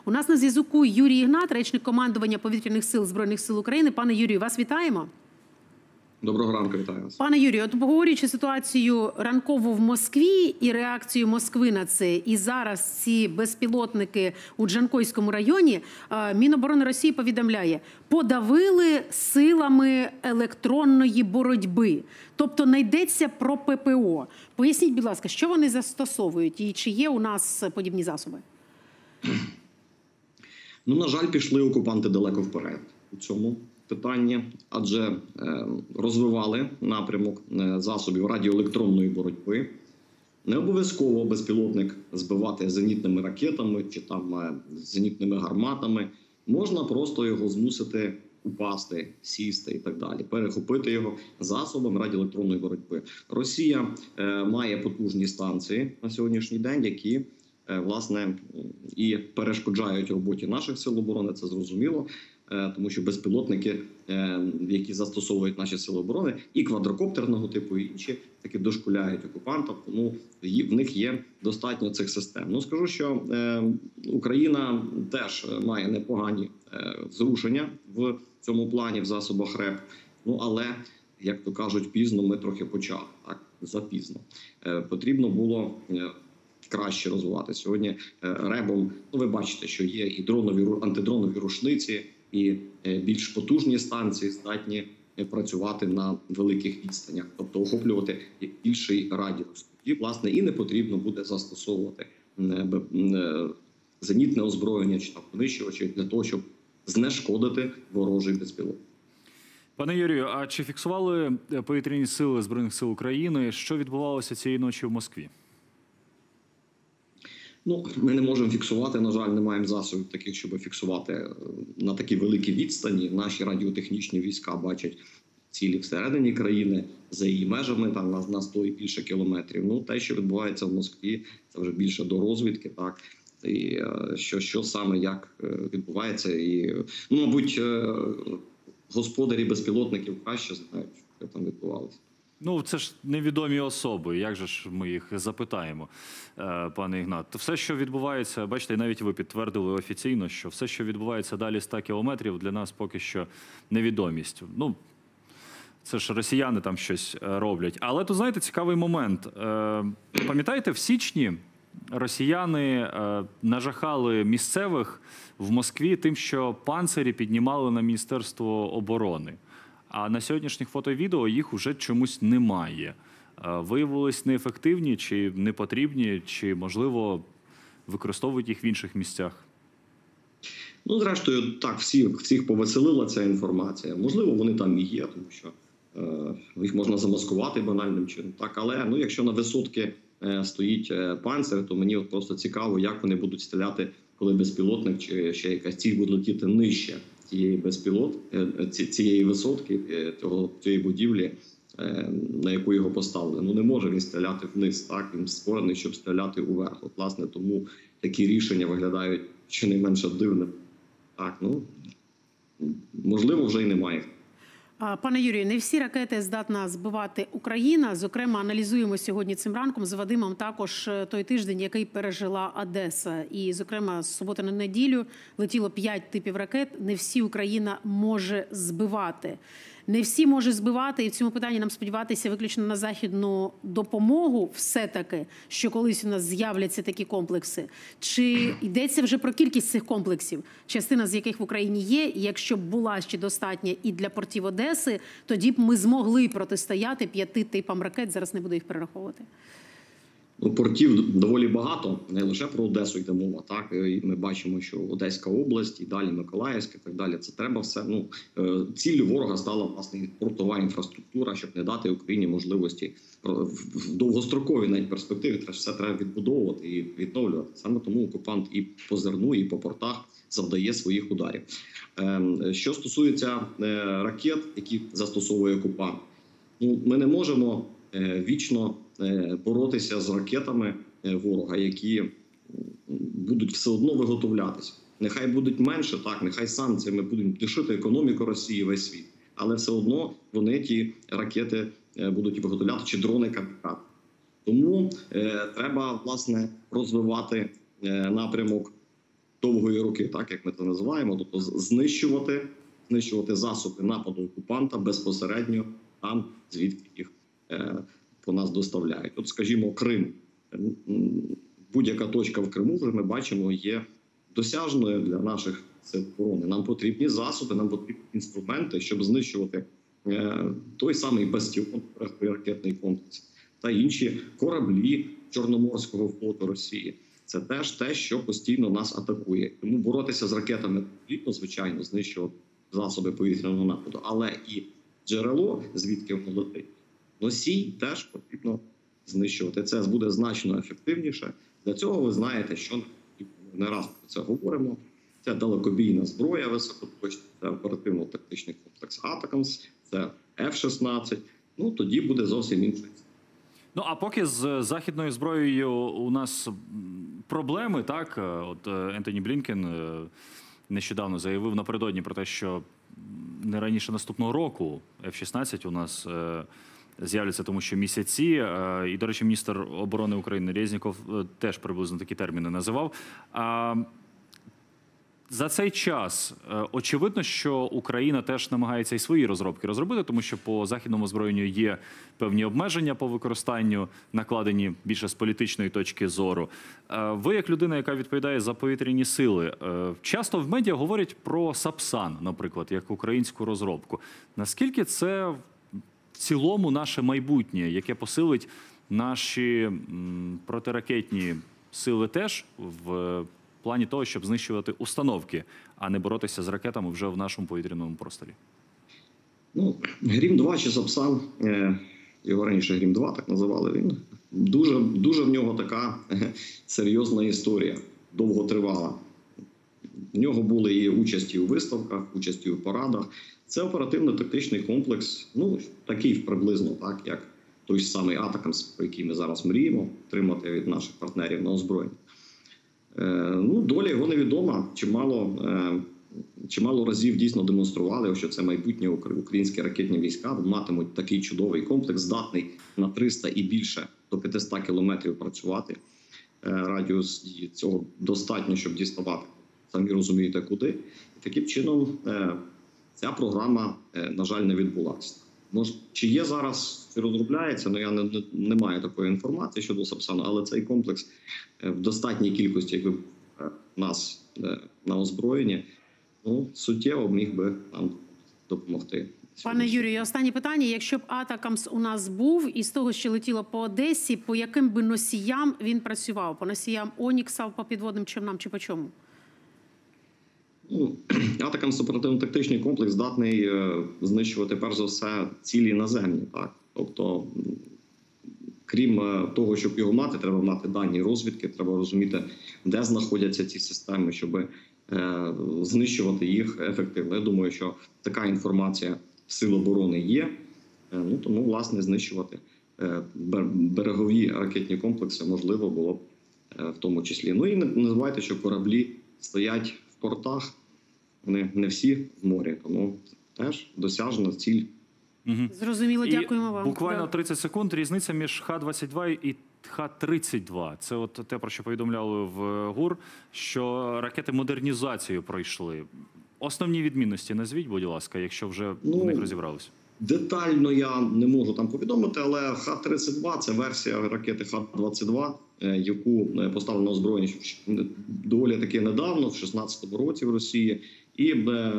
У нас на зв'язку Юрій Ігнат, речник командування Повітряних сил Збройних сил України. Пане Юрію, вас вітаємо. Доброго ранку, вітаю вас. Пане Юрію, от обговорюючи ситуацію ранкову в Москві і реакцію Москви на це, і зараз ці безпілотники у Джанкойському районі, Міноборони Росії повідомляє, подавили силами електронної боротьби. Тобто не йдеться про ППО. Поясніть, будь ласка, що вони застосовують і чи є у нас подібні засоби? Ну, на жаль, пішли окупанти далеко вперед у цьому питанні, адже розвивали напрямок засобів радіоелектронної боротьби. Не обов'язково безпілотник збивати зенітними ракетами чи там зенітними гарматами. Можна просто його змусити упасти, сісти і так далі, перехопити його засобами радіоелектронної боротьби. Росія має потужні станції на сьогоднішній день, які власне і перешкоджають роботі наших сил оборони, це зрозуміло, тому що безпілотники, які застосовують наші сили оборони, і квадрокоптерного типу, і інші, таки дошкуляють окупантам, тому в них є достатньо цих систем. Ну, скажу, що Україна теж має непогані зрушення в цьому плані, в засобах РЕБ, ну, але, як то кажуть, пізно ми трохи почали, так, запізно. Потрібно було краще розвивати. Сьогодні РЕБом, ну, ви бачите, що є і антидронові рушниці, і більш потужні станції здатні працювати на великих відстанях, тобто охоплювати більший радіус. І, власне, і не потрібно буде застосовувати зенітне озброєння чи там винищувачі для того, щоб знешкодити ворожий безпілотник. Пане Юрію, а чи фіксували повітряні сили Збройних сил України, що відбувалося цієї ночі в Москві? Ну, ми не можемо фіксувати, на жаль, не маємо засобів таких, щоб фіксувати на такій великій відстані. Наші радіотехнічні війська бачать цілі всередині країни, за її межами, там на 100 і більше кілометрів. Ну, те, що відбувається в Москві, це вже більше до розвідки, так, і що саме, як відбувається. І, ну, мабуть, господарі безпілотників краще знають, що там відбувалося. Ну, це ж невідомі особи, як же ж ми їх запитаємо, пане Ігнат. Все, що відбувається, бачите, навіть ви підтвердили офіційно, що все, що відбувається далі 100 кілометрів, для нас поки що невідомість. Ну, це ж росіяни там щось роблять. Але тут, знаєте, цікавий момент. Пам'ятаєте, в січні росіяни нажахали місцевих в Москві тим, що панцирі піднімали на Міністерство оборони. А на сьогоднішніх фото і відео їх уже чомусь немає. Виявились неефективні, чи не потрібні, чи, можливо, використовують їх в інших місцях? Ну, зрештою, так, всіх повеселила ця інформація. Можливо, вони там і є, тому що їх можна замаскувати банальним чином. Так, але, ну, якщо на висотки стоїть панцир, то мені от просто цікаво, як вони будуть стріляти, коли безпілотник чи ще якась ціль буде летіти нижче цієї висотки, цієї будівлі, на яку його поставили. Ну, не може він стріляти вниз, так? Він створений, щоб стріляти уверх. От, власне, тому такі рішення виглядають щонайменше дивним. Так, ну, можливо, вже й немає. Пане Юрію, не всі ракети здатна збивати Україна. Зокрема, аналізуємо сьогодні цим ранком з Вадимом також той тиждень, який пережила Одеса. І, зокрема, з суботи на неділю летіло 5 типів ракет. Не всі Україна може збивати. Не всі може збивати, і в цьому питанні нам сподіватися виключно на західну допомогу все-таки, що колись у нас з'являться такі комплекси. Чи йдеться вже про кількість цих комплексів, частина з яких в Україні є, і якщо б була ще достатня і для портів Одеси, тоді б ми змогли протистояти 5 типам ракет, зараз не буду їх перераховувати. Ну, портів доволі багато, не лише про Одесу йде мова, так, і ми бачимо, що Одеська область, і далі Миколаївська, і так далі, це треба все, ну, ціллю ворога стала, власне, портова інфраструктура, щоб не дати Україні можливості в довгостроковій навіть перспективі, все треба відбудовувати і відновлювати. Саме тому окупант і по зерну, і по портах завдає своїх ударів. Що стосується ракет, які застосовує окупант, ну, ми не можемо вічно боротися з ракетами ворога, які будуть все одно виготовлятися. Нехай будуть менше, так, нехай санкціями будуть душити економіку Росії, весь світ. Але все одно вони ті ракети будуть виготовляти, чи дрони «Камікадзе». Тому треба, власне, розвивати напрямок довгої руки, так як ми це називаємо, тобто знищувати засоби нападу окупанта безпосередньо там, звідки їх по нас доставляють. От, скажімо, Крим. Будь-яка точка в Криму, вже ми бачимо, є досяжною для наших сил оборони. Нам потрібні засоби, нам потрібні інструменти, щоб знищувати той самий бастіон, ракетний комплекс та інші кораблі Чорноморського флоту Росії. Це теж те, що постійно нас атакує. Тому боротися з ракетами потрібно, звичайно, знищувати засоби повітряного нападу, але і джерело, звідки воно летить, носій теж потрібно знищувати. Це буде значно ефективніше. Для цього ви знаєте, що не раз про це говоримо. Це далекобійна зброя високоточна, це оперативно-тактичний комплекс «Атакамс», це F-16. Ну, тоді буде зовсім інше. Ну, а поки з західною зброєю у нас проблеми, так? От Ентоні Блінкен нещодавно заявив напередодні про те, що не раніше наступного року F-16 у нас з'являться, тому що місяці. І, до речі, міністр оборони України Резніков теж приблизно такі терміни називав. За цей час очевидно, що Україна теж намагається і свої розробки розробити, тому що по західному озброєнню є певні обмеження по використанню, накладені більше з політичної точки зору. Ви, як людина, яка відповідає за повітряні сили, часто в медіа говорять про Сапсан, наприклад, як українську розробку. Наскільки це в цілому наше майбутнє, яке посилить наші протиракетні сили теж в плані того, щоб знищувати установки, а не боротися з ракетами вже в нашому повітряному просторі? Ну, Грім-2 чи Сапсан, його раніше Грім-2 так називали, він дуже в нього така серйозна історія, довготривала. В нього були і участі у виставках, участі у парадах. Це оперативно-тактичний комплекс, ну, такий приблизно, так, як той самий «Атакамс», про який ми зараз мріємо отримати від наших партнерів на озброєння. Ну, доля його невідома. Чимало разів дійсно демонстрували, що це майбутнє українські ракетні війська матимуть такий чудовий комплекс, здатний на 300 і більше до 500 кілометрів працювати. Радіус дії цього достатньо, щоб діставати, самі розумієте, куди. І таким чином ця програма, на жаль, не відбулася. Може, чи є зараз, чи розробляється, я не маю такої інформації щодо Сапсану, але цей комплекс в достатній кількості, якби нас на озброєнні, ну, суттєво міг би нам допомогти. Пане Юрію, останнє питання. Якщо б «Атакамс» у нас був, і з того, що летіло по Одесі, по яким би носіям він працював? По носіям «Онікса», по підводним човнам чи по чому? Ну, «Атакамс» оперативно-тактичний комплекс здатний знищувати, перш за все, цілі наземні. Так? Тобто, крім того, щоб його мати, треба мати дані розвідки, треба розуміти, де знаходяться ці системи, щоб знищувати їх ефективно. Я думаю, що така інформація Сил оборони є, ну, тому, власне, знищувати берегові ракетні комплекси можливо було б в тому числі. Ну і не забувайте, що кораблі стоять в портах, вони не всі в морі, тому теж досяжна ціль. Зрозуміло, дякуємо вам. Буквально 30 секунд. Різниця між Х-22 і Х-32. Це от те, про що повідомляли в ГУР, що ракети модернізацію пройшли. Основні відмінності назвіть, будь ласка, якщо вже в них розібралися. Детально я не можу там повідомити, але Х-32 – це версія ракети Х-22, яку поставили на озброєння доволі таки недавно, в 16-му році в Росії. І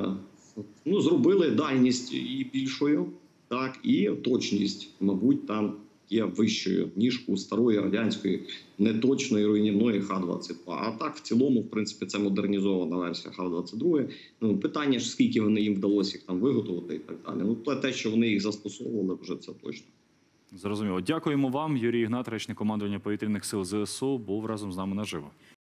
зробили дальність і більшою, так, і точність, мабуть, там є вищою, ніж у старої радянської неточної руйнівної Х-22. А так, в цілому, в принципі, це модернізована версія Х-22. Ну, питання ж, скільки їм вдалося їх там виготовити і так далі. Ну, те, що вони їх застосовували, вже це точно. Зрозуміло. Дякуємо вам. Юрій Ігнат, речник командування повітряних сил ЗСУ, був разом з нами наживо.